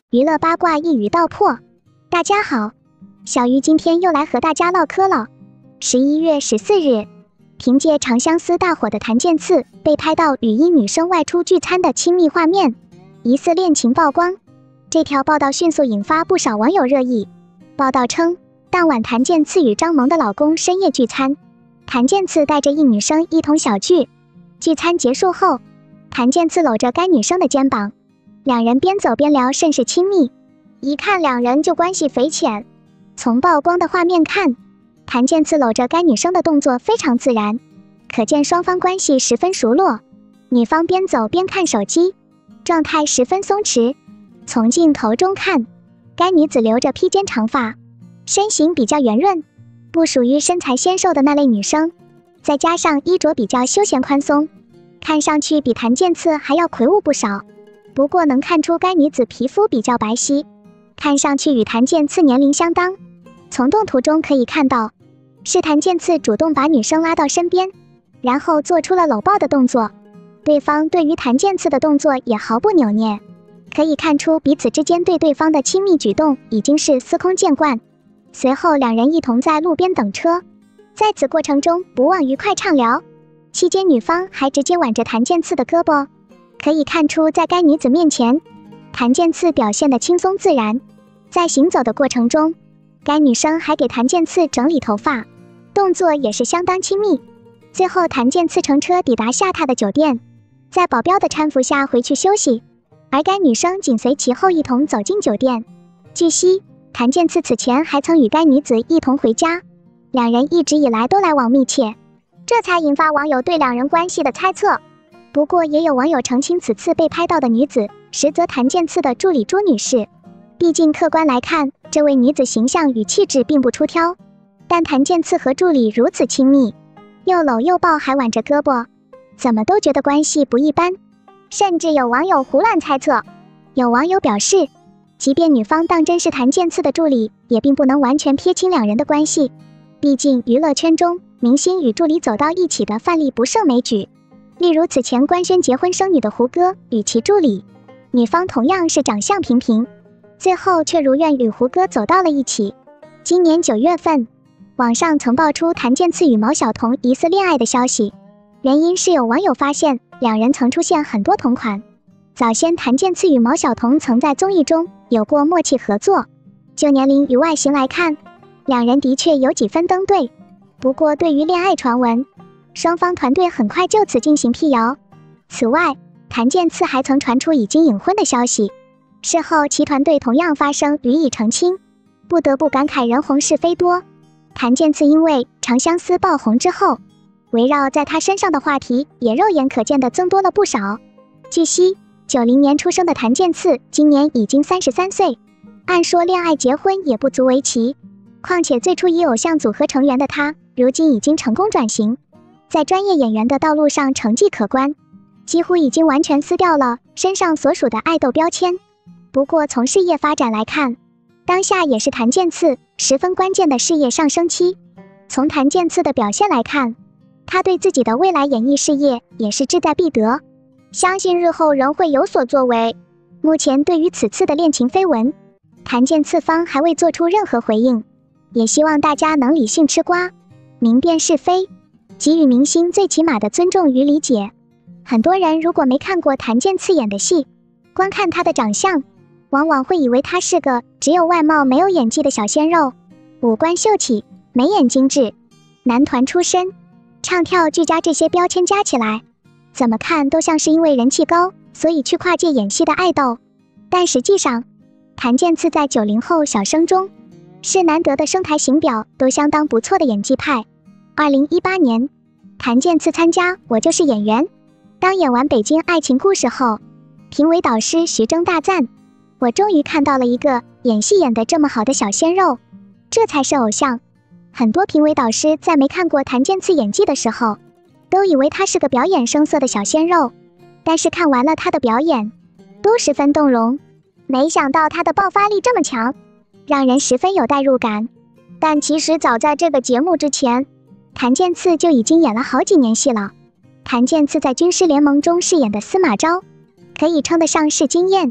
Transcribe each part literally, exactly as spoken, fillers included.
娱乐八卦一语道破。大家好，小鱼今天又来和大家唠嗑了。十一月十四日，凭借《长相思》大火的谭健次被拍到与一女生外出聚餐的亲密画面，疑似恋情曝光。这条报道迅速引发不少网友热议。报道称，当晚谭健次与张萌的老公深夜聚餐，谭健次带着一女生一同小聚。聚餐结束后，谭健次搂着该女生的肩膀，两人边走边聊，甚是亲密，一看两人就关系匪浅。从曝光的画面看，谭健次搂着该女生的动作非常自然，可见双方关系十分熟络。女方边走边看手机，状态十分松弛。从镜头中看，该女子留着披肩长发，身形比较圆润，不属于身材纤瘦的那类女生，再加上衣着比较休闲宽松，看上去比谭健次还要魁梧不少。不过能看出该女子皮肤比较白皙，看上去与谭健次年龄相当。从动图中可以看到，是谭健次主动把女生拉到身边，然后做出了搂抱的动作。对方对于谭健次的动作也毫不扭捏，可以看出彼此之间对对方的亲密举动已经是司空见惯。随后两人一同在路边等车，在此过程中不忘愉快畅聊，期间女方还直接挽着谭健次的胳膊。可以看出，在该女子面前，谭健次表现得轻松自然。在行走的过程中，该女生还给谭健次整理头发，动作也是相当亲密。最后谭健次乘车抵达下榻的酒店，在保镖的搀扶下回去休息，而该女生紧随其后一同走进酒店。据悉，谭健次此前还曾与该女子一同回家，两人一直以来都来往密切，这才引发网友对两人关系的猜测。不过也有网友澄清，此次被拍到的女子实则谭健次的助理朱女士。毕竟客观来看，这位女子形象与气质并不出挑，但谭健次和助理如此亲密，又搂又抱还挽着胳膊，怎么都觉得关系不一般。甚至有网友胡乱猜测。有网友表示，即便女方当真是谭健次的助理，也并不能完全撇清两人的关系。毕竟娱乐圈中明星与助理走到一起的范例不胜枚举。例如此前官宣结婚生女的胡歌与其助理，女方同样是长相平平，最后却如愿与胡歌走到了一起。今年九月份，网上曾爆出谭健次与毛晓彤疑似恋爱的消息，原因是有网友发现两人曾出现很多同款。早先谭健次与毛晓彤曾在综艺中有过默契合作，就年龄与外形来看，两人的确有几分登对。不过对于恋爱传闻，双方团队很快就此进行辟谣。此外，谭健次还曾传出已经隐婚的消息，事后其团队同样发声予以澄清。不得不感慨人红是非多。谭健次因为《长相思》爆红之后，围绕在他身上的话题也肉眼可见的增多了不少。据悉，九零年出生的谭健次今年已经三十三岁，按说恋爱结婚也不足为奇，况且最初以偶像组合成员的他，如今已经成功转型，在专业演员的道路上成绩可观，几乎已经完全撕掉了身上所属的爱豆标签。不过从事业发展来看，当下也是谭健次十分关键的事业上升期。从谭健次的表现来看，他对自己的未来演艺事业也是志在必得，相信日后仍会有所作为。目前对于此次的恋情绯闻，谭健次方还未做出任何回应，也希望大家能理性吃瓜，明辨是非，给予明星最起码的尊重与理解。很多人如果没看过谭健次演的戏，光看他的长相，往往会以为他是个只有外貌没有演技的小鲜肉，五官秀气，眉眼精致，男团出身，唱跳俱佳，这些标签加起来，怎么看都像是因为人气高，所以去跨界演戏的爱豆。但实际上，谭健次在九零后小生中是难得的声台形表都相当不错的演技派。二零一八年，谭健次参加《我就是演员》，当演完《北京爱情故事》后，评委导师徐峥大赞：“我终于看到了一个演戏演得这么好的小鲜肉，这才是偶像。”很多评委导师在没看过谭健次演技的时候，都以为他是个表演生涩的小鲜肉，但是看完了他的表演，都十分动容。没想到他的爆发力这么强，让人十分有代入感。但其实早在这个节目之前，谭健次就已经演了好几年戏了。谭健次在军师联盟中饰演的司马昭，可以称得上是惊艳。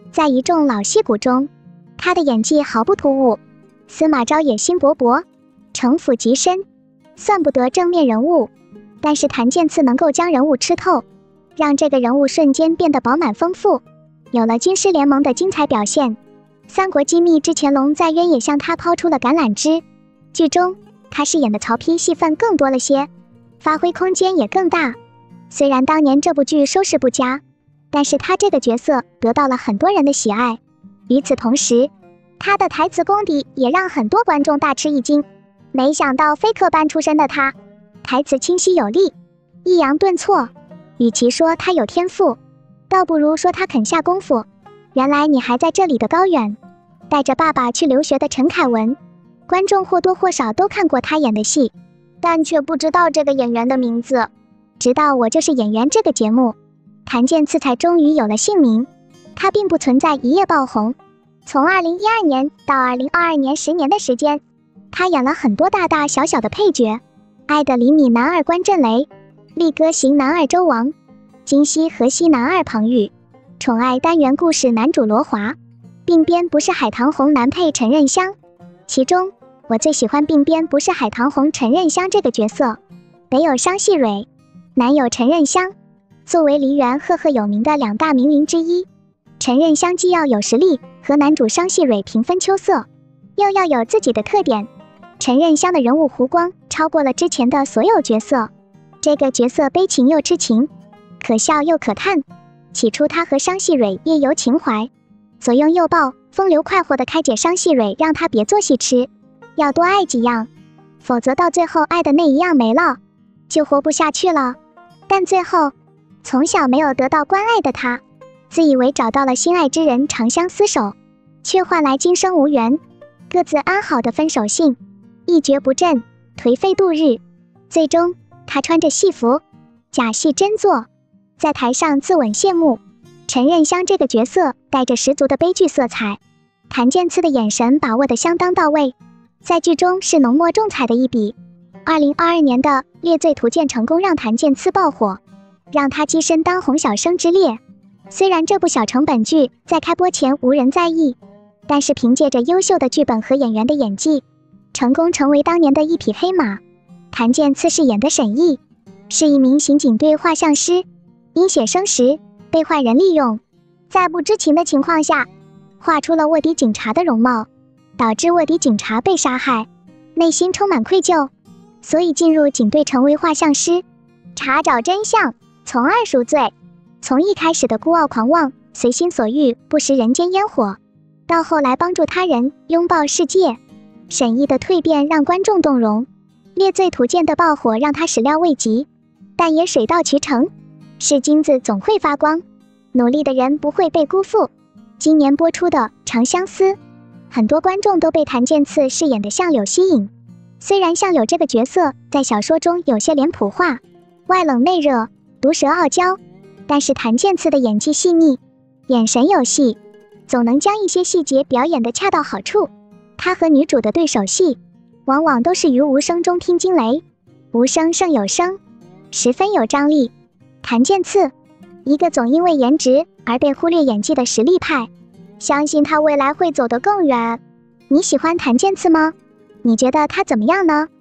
在一众老戏骨中，她的演技毫不突兀，司马昭野心勃勃，城府极深，算不得正面人物，但是谭健次能够将人物吃透，让这个人物瞬间变得饱满丰富，有了军师联盟的精彩表现。三国机密之乾隆在渊也向他抛出了橄榄枝，剧中他饰演的曹丕戏份更多了些，发挥空间也更大。虽然当年这部剧收视不佳，但是他这个角色得到了很多人的喜爱。与此同时，他的台词功底也让很多观众大吃一惊。没想到非科班出身的他，台词清晰有力，抑扬顿挫。与其说他有天赋，倒不如说他肯下功夫。原来你还在这里的高远，带着爸爸去留学的陈凯文，观众或多或少都看过他演的戏，但却不知道这个演员的名字。直到《我就是演员》这个节目，谭健次才终于有了姓名。他并不存在一夜爆红，从二零一二年到二零二二年十年的时间，他演了很多大大小小的配角，爱的厘米男二关震雷，力歌行男二周王，今夕何夕男二庞玉，宠爱单元故事男主罗华，鬓边不是海棠红男配陈任香。其中我最喜欢鬓边不是海棠红陈任香这个角色，北有商细蕊，南有陈任香，作为梨园赫赫有名的两大名伶之一，陈任香既要有实力和男主商细蕊平分秋色，又要有自己的特点。陈任香的人物弧光超过了之前的所有角色，这个角色悲情又痴情，可笑又可叹。起初他和商细蕊也有情怀，左拥右抱，风流快活地开解商细蕊，让他别做戏痴，要多爱几样，否则到最后爱的那一样没了，就活不下去了。但最后，从小没有得到关爱的他，自以为找到了心爱之人长相厮守，却换来今生无缘，各自安好的分手信，一蹶不振，颓废度日。最终他穿着戏服，假戏真做，在台上自刎谢幕。陈任香这个角色带着十足的悲剧色彩，谭健次的眼神把握得相当到位，在剧中是浓墨重彩的一笔。二零二二年的《猎罪图鉴》成功让谭健次爆火，让他跻身当红小生之列。虽然这部小成本剧在开播前无人在意，但是凭借着优秀的剧本和演员的演技，成功成为当年的一匹黑马。谭健次饰演的沈毅是一名刑警队画像师，因血生时被坏人利用，在不知情的情况下画出了卧底警察的容貌，导致卧底警察被杀害，内心充满愧疚，所以进入警队成为画像师，查找真相，从二赎罪。从一开始的孤傲狂妄，随心所欲，不食人间烟火，到后来帮助他人，拥抱世界，沈毅的蜕变让观众动容。猎罪图鉴的爆火让他始料未及，但也水到渠成。是金子总会发光，努力的人不会被辜负。今年播出的《长相思》，很多观众都被谭健次饰演的相柳吸引。虽然相柳这个角色在小说中有些脸谱化，外冷内热，毒舌傲娇，但是谭健次的演技细腻，眼神有戏，总能将一些细节表演得恰到好处。他和女主的对手戏，往往都是于无声中听惊雷，无声胜有声，十分有张力。谭健次，一个总因为颜值而被忽略演技的实力派，相信他未来会走得更远。你喜欢谭健次吗？你觉得他怎么样呢？